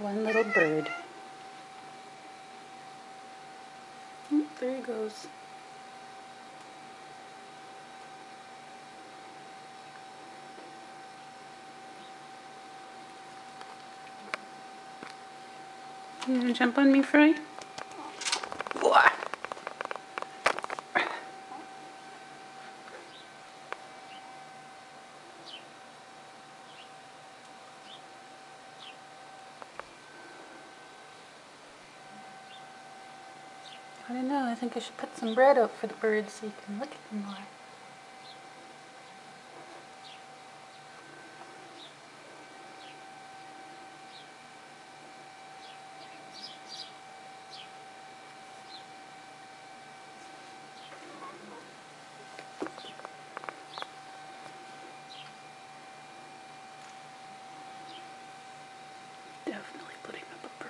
One little bird. There he goes. You gonna jump on me, Fry? What? I don't know, I think I should put some bread out for the birds so you can look at them more. Definitely putting up a